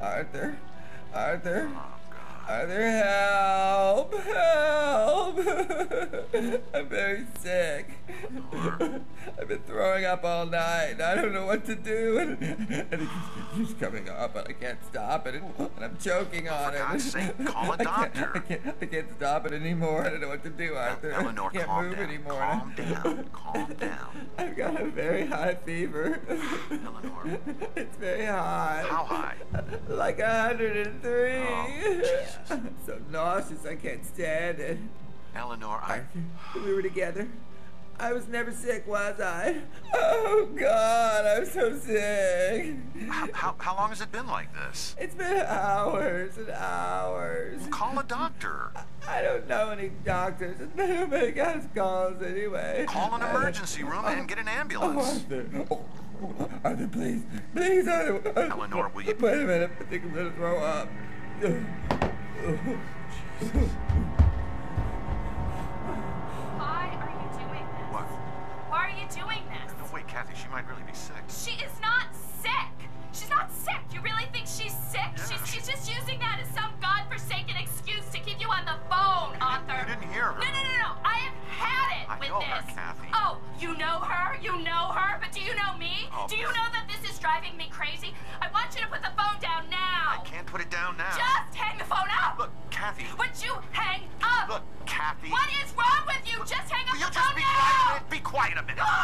Arthur, Arthur, Oh, God. Arthur, help, help. I'm very sick. Eleanor. I've been throwing up all night. I don't know what to do. And it keeps coming up, and I can't stop it. And I'm choking on it. For God's sake, call a doctor. I can't stop it anymore. I don't know what to do, Arthur. Eleanor, I can't calm move down. anymore. Calm down. Calm down. I've got a very high fever. Eleanor. It's very high. How high? Like 103. Oh, Jesus. I'm so nauseous, I can't stand it. Eleanor, Arthur, we were together. I was never sick, was I? Oh, God, I'm so sick. How long has it been like this? It's been hours and hours. Call a doctor. I don't know any doctors. Nobody got his calls anyway. Call an emergency room and get an ambulance. Arthur. Arthur, please. Please, Arthur. Eleanor, will you... Wait a minute. I think I'm going to throw up. Jesus. Why are you doing this? What? Why are you doing this? No, wait, Kathy, she might really be sick. She is not sick. She's not sick. You really think she's sick? Yeah, She's just using that as some godforsaken excuse to keep you on the phone, Arthur. You didn't hear her. No. I have had it I with know this. her, Kathy. Oh, you know her? You know her? But do you know me? Oh. Do you know that this is driving me crazy? I want you to put the phone down now. I can't put it down now. Just hang the phone up. Look, Kathy. Would you hang up? Look, Kathy. What is wrong with you? Just hang up Will you the just phone be now. quiet a minute? Be quiet a minute.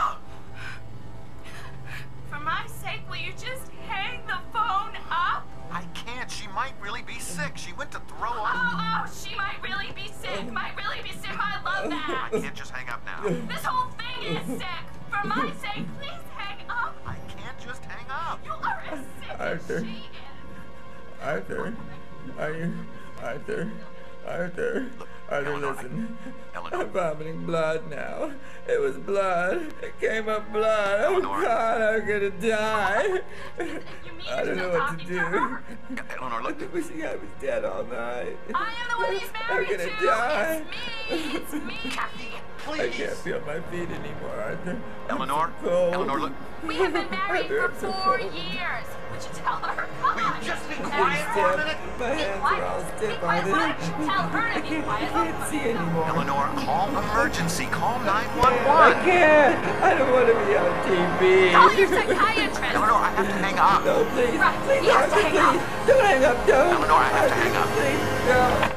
For my sake, will you just hang the phone up? I can't. She might really be sick. She went to throw up. Oh, she might really be sick. Might really be sick. I love that. I can't just hang up now. This whole thing is sick. For my sake, please hang up. I can't just hang up. You are as sick Arthur. as she is. Arthur, are you... Arthur, Arthur, Look, Arthur, Eleanor, listen. Eleanor. I'm vomiting blood now. It was blood. It came up blood. Oh, Eleanor. God, I'm gonna die. You mean I don't you're know what talking to to her? do. Eleanor, I've look. been wishing I was dead all night. I am the one he's married I'm to. gonna die. It's me. Kathy, I please. can't feel my feet anymore, Arthur. Eleanor. I'm so cold. Eleanor, look. We have been married Arthur, for I'm so 4 cold. years. Would you tell her? Come Will you on. just be I'm quiet for a stiff. minute? My hands are all Be stiff, quiet. Arthur. Why don't you tell her to be quiet? I can't see anymore. Eleanor, call emergency. Call I 911. can't. I don't want to be on TV. Call your psychiatrist. Eleanor, I have to hang up. No, please. Right, Please, you have to Arthur, hang up. please. Don't hang up. Don't. Eleanor, I have to hang up. Please, don't.